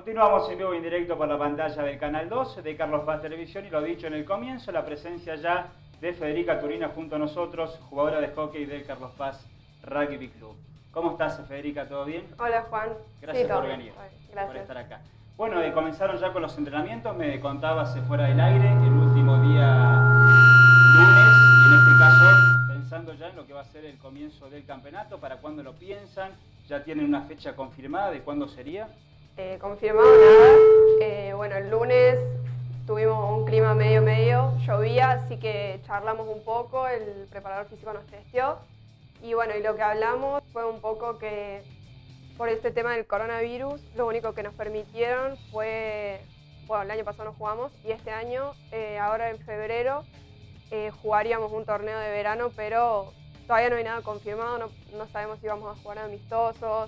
Continuamos en vivo y en directo por la pantalla del Canal 2 de Carlos Paz Televisión y lo dicho en el comienzo, la presencia ya de Federica Turina junto a nosotros, jugadora de hockey del Carlos Paz Rugby Club. ¿Cómo estás, Federica? ¿Todo bien? Hola, Juan. Gracias sí, por venir, Gracias. por estar acá. Bueno, comenzaron ya con los entrenamientos, me contabas fuera del aire, el último día lunes, y en este caso pensando ya en lo que va a ser el comienzo del campeonato, ¿para cuándo lo piensan? ¿Ya tienen una fecha confirmada de cuándo sería? Confirmado nada. Bueno, el lunes tuvimos un clima medio, llovía, así que charlamos un poco, el preparador físico nos testeó. Y bueno, y lo que hablamos fue un poco que por este tema del coronavirus, lo único que nos permitieron fue, bueno, el año pasado no jugamos y este año, ahora en febrero, jugaríamos un torneo de verano, pero todavía no hay nada confirmado, no sabemos si vamos a jugar amistosos.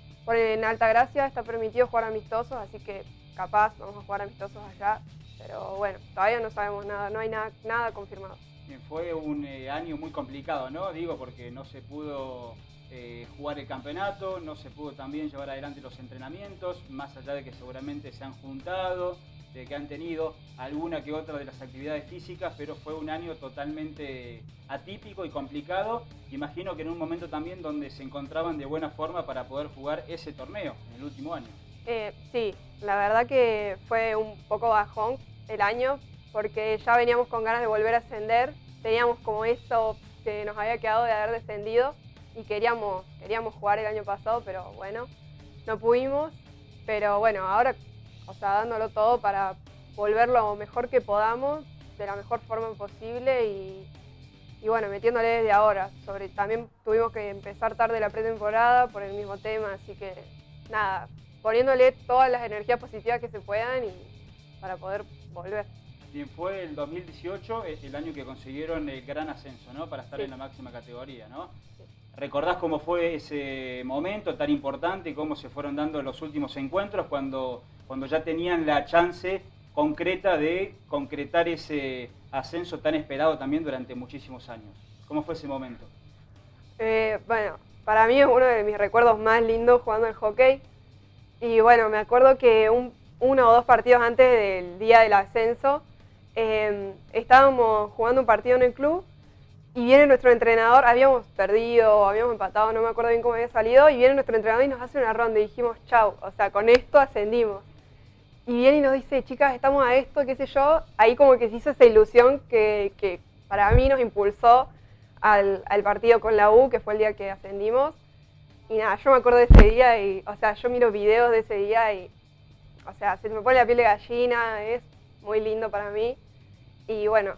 En Altagracia está permitido jugar amistosos, así que capaz vamos a jugar amistosos allá, pero bueno, todavía no sabemos nada, no hay nada confirmado. Bien, fue un año muy complicado, ¿no? Digo, porque no se pudo jugar el campeonato, no se pudo también llevar adelante los entrenamientos, más allá de que seguramente se han juntado, de que han tenido alguna que otra de las actividades físicas, pero fue un año totalmente atípico y complicado. Imagino que en un momento también donde se encontraban de buena forma para poder jugar ese torneo en el último año. Sí, la verdad que fue un poco bajón el año, porque ya veníamos con ganas de volver a ascender, teníamos como eso que nos había quedado de haber descendido y queríamos jugar el año pasado, pero bueno, no pudimos. Pero bueno, ahora, o sea, dándolo todo para volver lo mejor que podamos, de la mejor forma posible y bueno, metiéndole desde ahora. También tuvimos que empezar tarde la pretemporada por el mismo tema, así que nada, poniéndole todas las energías positivas que se puedan y para poder volver. Bien, fue el 2018 el año que consiguieron el gran ascenso, ¿no? Para estar Sí. en la máxima categoría, ¿no? Sí. ¿Recordás cómo fue ese momento tan importante y cómo se fueron dando los últimos encuentros cuando ya tenían la chance concreta de concretar ese ascenso tan esperado también durante muchísimos años? ¿Cómo fue ese momento? Bueno, para mí es uno de mis recuerdos más lindos jugando al hockey. Y bueno, me acuerdo que uno o dos partidos antes del día del ascenso, estábamos jugando un partido en el club y viene nuestro entrenador, habíamos perdido, habíamos empatado, no me acuerdo bien cómo había salido, y viene nuestro entrenador y nos hace una ronda y dijimos, chau, o sea, con esto ascendimos. Y viene y nos dice, chicas, estamos a esto, qué sé yo, ahí como que se hizo esa ilusión que para mí nos impulsó al partido con la U, que fue el día que ascendimos. Y nada, yo me acuerdo de ese día y, o sea, yo miro videos de ese día y, o sea, se me pone la piel de gallina, es muy lindo para mí. Y bueno,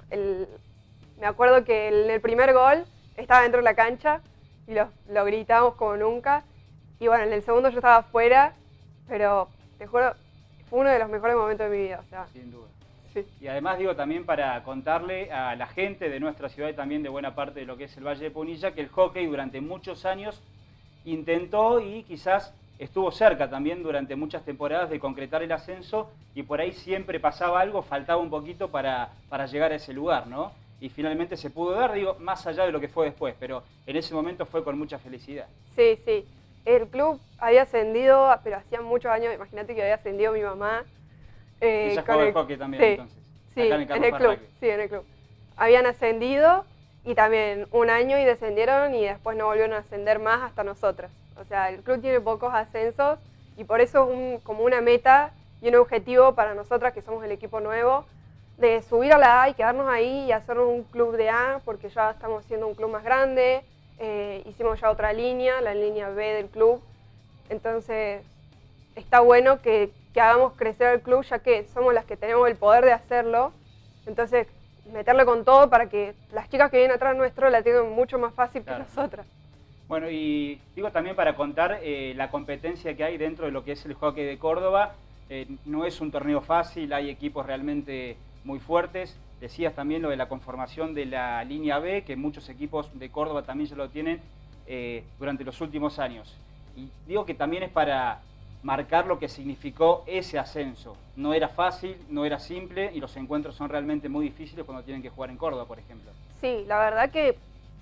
me acuerdo que en el primer gol estaba dentro de la cancha y lo gritamos como nunca. Y bueno, en el segundo yo estaba afuera, pero te juro, fue uno de los mejores momentos de mi vida. O sea, Sin duda. sí. Y además digo también para contarle a la gente de nuestra ciudad y también de buena parte de lo que es el Valle de Punilla, que el hockey durante muchos años intentó y quizás estuvo cerca también durante muchas temporadas de concretar el ascenso y por ahí siempre pasaba algo, faltaba un poquito para llegar a ese lugar, ¿no? Y finalmente se pudo dar, digo, más allá de lo que fue después, pero en ese momento fue con mucha felicidad. Sí, sí. El club había ascendido, pero hacía muchos años, imagínate que había ascendido mi mamá. Ella jugaba al hockey también, sí, entonces. Sí, Acá en el club, sí, en el club. Habían ascendido y también un año y descendieron y después no volvieron a ascender más hasta nosotras. O sea, el club tiene pocos ascensos y por eso es como una meta y un objetivo para nosotras, que somos el equipo nuevo, de subir a la A y quedarnos ahí y hacernos un club de A, porque ya estamos siendo un club más grande, hicimos ya otra línea, la línea B del club. Entonces, está bueno que hagamos crecer el club, ya que somos las que tenemos el poder de hacerlo. Entonces, meterle con todo para que las chicas que vienen atrás nuestro la tengan mucho más fácil que nosotras. Bueno, y digo también para contar la competencia que hay dentro de lo que es el hockey de Córdoba. No es un torneo fácil, hay equipos realmente muy fuertes. Decías también lo de la conformación de la línea B, que muchos equipos de Córdoba también ya lo tienen durante los últimos años. Y digo que también es para marcar lo que significó ese ascenso. No era fácil, no era simple y los encuentros son realmente muy difíciles cuando tienen que jugar en Córdoba, por ejemplo. Sí, la verdad que,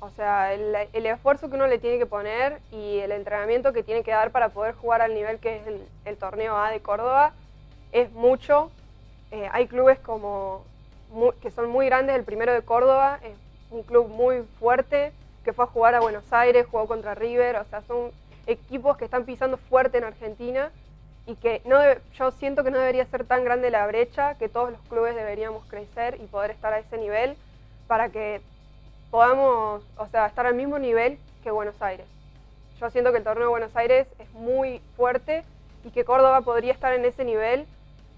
O sea, el esfuerzo que uno le tiene que poner y el entrenamiento que tiene que dar para poder jugar al nivel que es el torneo A de Córdoba es mucho. Hay clubes que son muy grandes. El primero de Córdoba es un club muy fuerte que fue a jugar a Buenos Aires, jugó contra River. O sea, son equipos que están pisando fuerte en Argentina y que yo siento que no debería ser tan grande la brecha, que todos los clubes deberíamos crecer y poder estar a ese nivel para que podamos, o sea, estar al mismo nivel que Buenos Aires. Yo siento que el torneo de Buenos Aires es muy fuerte y que Córdoba podría estar en ese nivel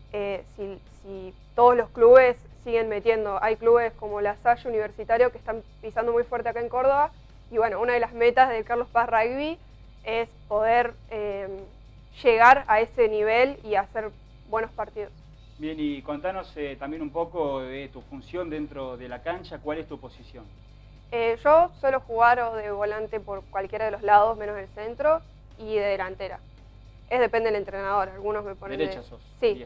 si todos los clubes siguen metiendo. Hay clubes como la Salle Universitario que están pisando muy fuerte acá en Córdoba y bueno, una de las metas de Carlos Paz Rugby es poder llegar a ese nivel y hacer buenos partidos. Bien, y contanos también un poco de tu función dentro de la cancha, ¿cuál es tu posición? Yo suelo jugar o de volante por cualquiera de los lados, menos el centro, y de delantera. Depende del entrenador, algunos me ponen ¿Derecha sos? Sí.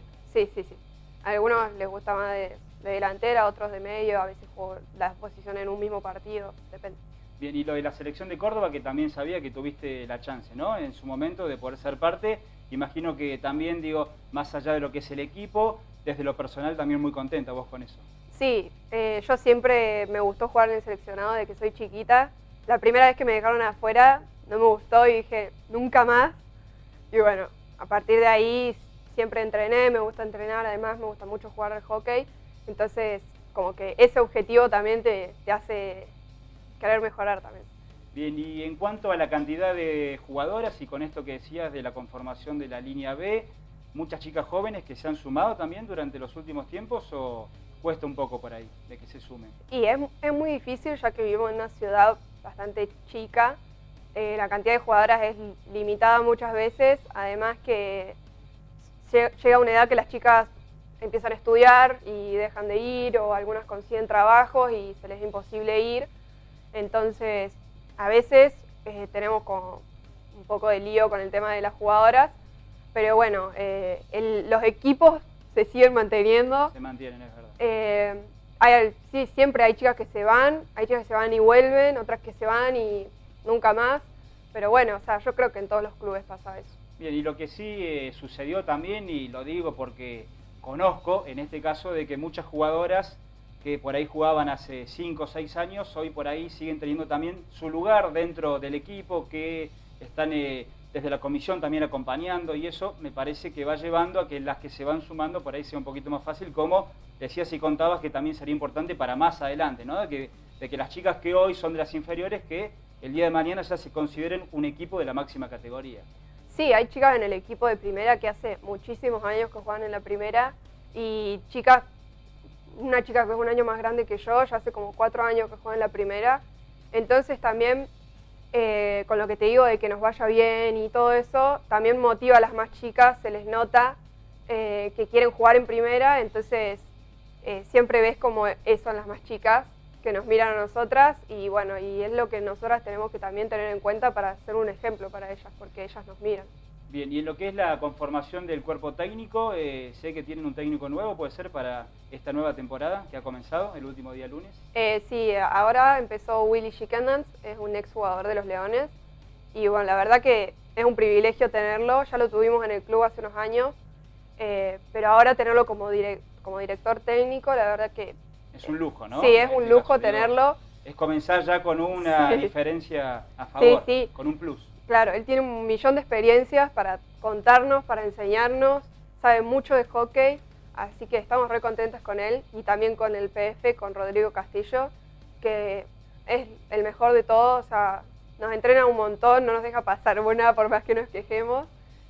A algunos les gusta más de delantera, otros de medio, a veces juego las posiciones en un mismo partido, depende. Bien, y lo de la selección de Córdoba, que también sabía que tuviste la chance, ¿no? En su momento de poder ser parte, imagino que también, digo, más allá de lo que es el equipo, desde lo personal también muy contenta vos con eso. Sí, yo siempre me gustó jugar en el seleccionado desde que soy chiquita. La primera vez que me dejaron afuera no me gustó y dije, nunca más. Y bueno, a partir de ahí siempre entrené, me gusta entrenar, además me gusta mucho jugar al hockey. Entonces, como que ese objetivo también te hace querer mejorar también. Bien, y en cuanto a la cantidad de jugadoras, y con esto que decías de la conformación de la línea B, ¿muchas chicas jóvenes que se han sumado también durante los últimos tiempos o cuesta un poco por ahí de que se sumen? Y es muy difícil ya que vivimos en una ciudad bastante chica, la cantidad de jugadoras es limitada muchas veces, además que llega una edad que las chicas empiezan a estudiar y dejan de ir o algunas consiguen trabajos y se les es imposible ir, entonces a veces tenemos como un poco de lío con el tema de las jugadoras, pero bueno, los equipos se siguen manteniendo. Se mantienen, es verdad. Sí, siempre hay chicas que se van y vuelven, otras que se van y nunca más. Pero bueno, o sea, yo creo que en todos los clubes pasa eso. Bien, y lo que sí sucedió también, y lo digo porque conozco, en este caso, de que muchas jugadoras que por ahí jugaban hace 5 o 6 años, hoy por ahí siguen teniendo también su lugar dentro del equipo, que están desde la comisión también acompañando, y eso me parece que va llevando a que las que se van sumando por ahí sea un poquito más fácil, como decías y contabas que también sería importante para más adelante, ¿no? De que las chicas que hoy son de las inferiores, que el día de mañana ya se consideren un equipo de la máxima categoría. Sí, hay chicas en el equipo de primera que hace muchísimos años que juegan en la primera, y chicas, una chica que es un año más grande que yo, ya hace como 4 años que juega en la primera, entonces también con lo que te digo de que nos vaya bien y todo eso, también motiva a las más chicas, se les nota que quieren jugar en primera, entonces siempre ves como son las más chicas que nos miran a nosotras y bueno, y es lo que nosotras tenemos que también tener en cuenta para ser un ejemplo para ellas, porque ellas nos miran. Bien, y en lo que es la conformación del cuerpo técnico, sé que tienen un técnico nuevo, ¿puede ser para esta nueva temporada que ha comenzado el último día lunes? Sí, ahora empezó Willy Chickendance, es un exjugador de los Leones, y bueno, la verdad que es un privilegio tenerlo, ya lo tuvimos en el club hace unos años, pero ahora tenerlo como director técnico, la verdad que... Es un lujo, ¿no? Sí, es un lujo tenerlo. Es comenzar ya con una diferencia a favor, con un plus. Claro, él tiene 1.000.000 de experiencias para contarnos, para enseñarnos, sabe mucho de hockey, así que estamos re contentos con él y también con el PF, con Rodrigo Castillo, que es el mejor de todos, o sea, nos entrena un montón, no nos deja pasar buena por más que nos quejemos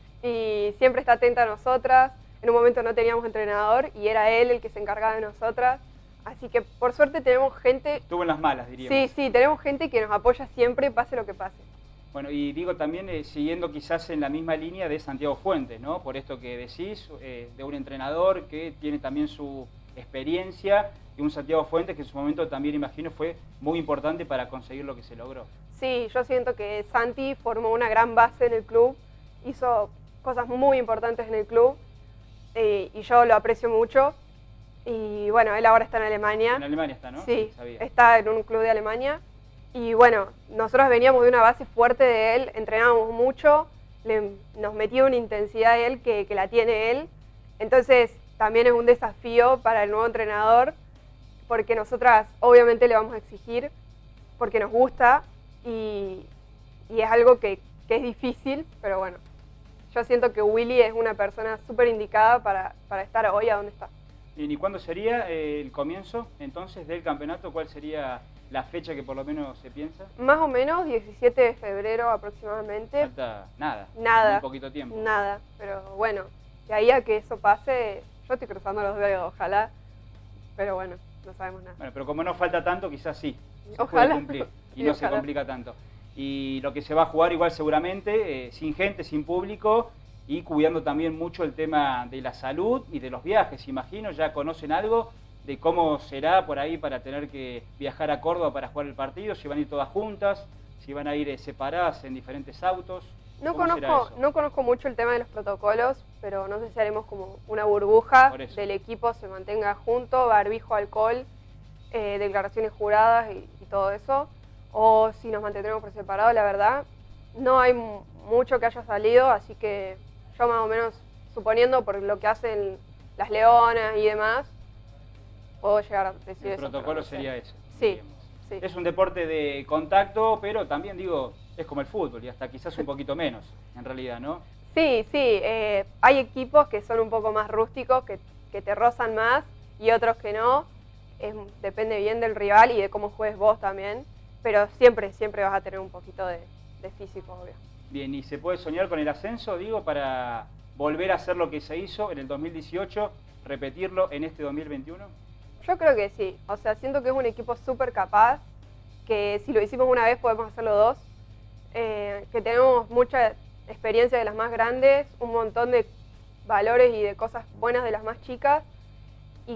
y siempre está atenta a nosotras. En un momento no teníamos entrenador y era él el que se encargaba de nosotras, así que por suerte tenemos gente... Estuvo en las malas, diríamos. Sí, tenemos gente que nos apoya siempre, pase lo que pase. Bueno, y digo también siguiendo quizás en la misma línea de Santiago Fuentes, ¿no? Por esto que decís, de un entrenador que tiene también su experiencia, y un Santiago Fuentes que en su momento también imagino fue muy importante para conseguir lo que se logró. Sí, yo siento que Santi formó una gran base en el club, hizo cosas muy importantes en el club, y yo lo aprecio mucho. Y bueno, él ahora está en Alemania. En Alemania está, ¿no? Sí, sabía. Está en un club de Alemania. Y bueno, nosotros veníamos de una base fuerte de él, entrenábamos mucho, nos metía una intensidad de él que la tiene él. Entonces también es un desafío para el nuevo entrenador, porque nosotras obviamente le vamos a exigir, porque nos gusta y es algo que es difícil, pero bueno, yo siento que Willy es una persona súper indicada para estar hoy a donde está. ¿Y cuándo sería el comienzo entonces del campeonato? ¿Cuál sería la fecha que por lo menos se piensa? Más o menos 17 de febrero aproximadamente. Falta nada. Nada. Muy poquito tiempo. Nada, pero bueno, de ahí a que eso pase, yo estoy cruzando los dedos, ojalá, pero bueno, no sabemos nada. Bueno, pero como no falta tanto, quizás sí, se Ojalá. puede cumplir y no se complica tanto. Y lo que se va a jugar igual seguramente, sin gente, sin público, y cuidando también mucho el tema de la salud y de los viajes. Imagino, ya conocen algo de cómo será por ahí para tener que viajar a Córdoba para jugar el partido, si van a ir todas juntas, si van a ir separadas en diferentes autos. No conozco mucho el tema de los protocolos, pero no sé si haremos como una burbuja del equipo, se mantenga junto, barbijo, alcohol, declaraciones juradas y todo eso, o si nos mantendremos por separado. La verdad, no hay mucho que haya salido, así que yo más o menos, suponiendo por lo que hacen las leonas y demás, puedo llegar a decir eso. El protocolo sería eso. Sí, sí. Es un deporte de contacto, pero también digo, es como el fútbol y hasta quizás un poquito menos, en realidad, ¿no? Sí, sí. Hay equipos que son un poco más rústicos, que te rozan más, y otros que no. Depende bien del rival y de cómo juegues vos también, pero siempre vas a tener un poquito de físico, obvio. Bien, ¿y se puede soñar con el ascenso, digo, para volver a hacer lo que se hizo en el 2018, repetirlo en este 2021? Yo creo que sí. O sea, siento que es un equipo súper capaz, que si lo hicimos una vez podemos hacerlo dos, que tenemos mucha experiencia de las más grandes, un montón de valores y de cosas buenas de las más chicas, y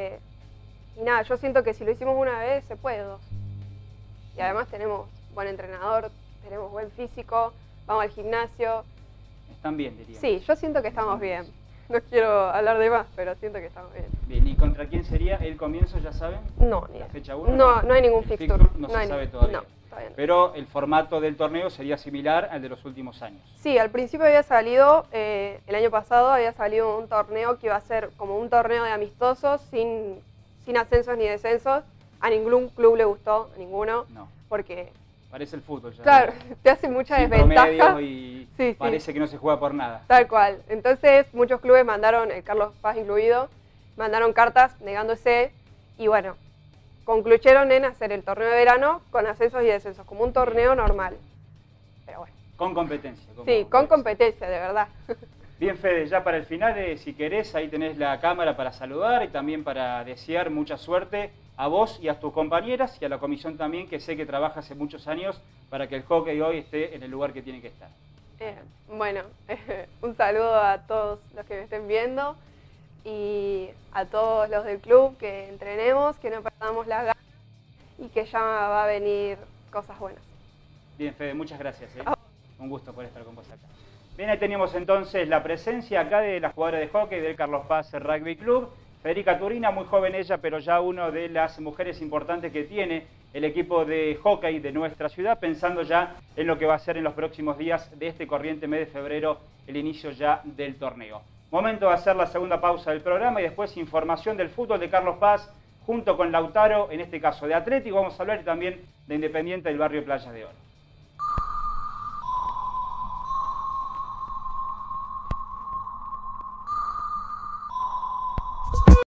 nada, yo siento que si lo hicimos una vez se puede dos. Y además tenemos buen entrenador, tenemos buen físico, vamos al gimnasio. Están bien, diría. Sí, yo siento que estamos bien. No quiero hablar de más, pero siento que estamos bien. Bien, ¿y contra quién sería el comienzo, ya saben? No, ni ¿La idea. fecha 1? No hay ningún fixture. No se sabe todavía. No, todavía no. Pero el formato del torneo sería similar al de los últimos años. Sí, al principio había salido, el año pasado había salido un torneo que iba a ser como un torneo de amistosos, sin ascensos ni descensos. A ningún club le gustó, a ninguno. No. Porque... Parece el fútbol ya. Claro, te hace mucha desventaja. Y sí, parece que no se juega por nada. Tal cual. Entonces muchos clubes mandaron, Carlos Paz incluido, mandaron cartas negándose y bueno, concluyeron en hacer el torneo de verano con ascensos y descensos, como un torneo normal. Pero bueno. Con competencia. Sí, con competencia, de verdad. Bien, Fede, ya para el final, si querés, ahí tenés la cámara para saludar y también para desear mucha suerte a vos y a tus compañeras y a la comisión también, que sé que trabaja hace muchos años para que el hockey hoy esté en el lugar que tiene que estar. Bueno, un saludo a todos los que me estén viendo y a todos los del club, que entrenemos, que no perdamos las ganas y que ya va a venir cosas buenas. Bien, Fede, muchas gracias. Un gusto por estar con vos acá. Bien, ahí teníamos entonces la presencia acá de la jugadora de hockey del Carlos Paz Rugby Club, Federica Turina, muy joven ella, pero ya una de las mujeres importantes que tiene el equipo de hockey de nuestra ciudad, pensando ya en lo que va a ser en los próximos días de este corriente mes de febrero, el inicio ya del torneo. Momento de hacer la segunda pausa del programa y después información del fútbol de Carlos Paz, junto con Lautaro, en este caso de Atlético. Vamos a hablar también de Independiente del barrio Playa de Oro.